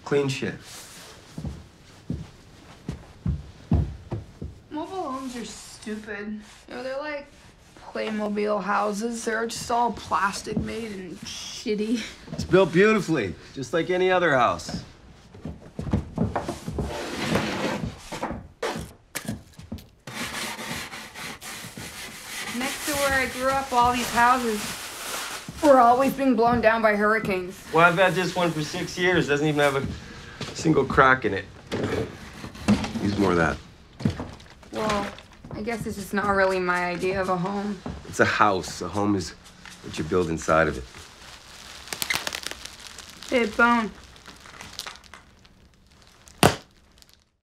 Clean shit. Mobile homes are stupid. You know, they're like Playmobil houses. They're just all plastic made and shitty. It's built beautifully, just like any other house. Next to where I grew up, all these houses were always being blown down by hurricanes. Well, I've had this one for 6 years. Doesn't even have a single crack in it. Use more of that. Well, I guess this is not really my idea of a home. It's a house. A home is what you build inside of it. Hey, Bone.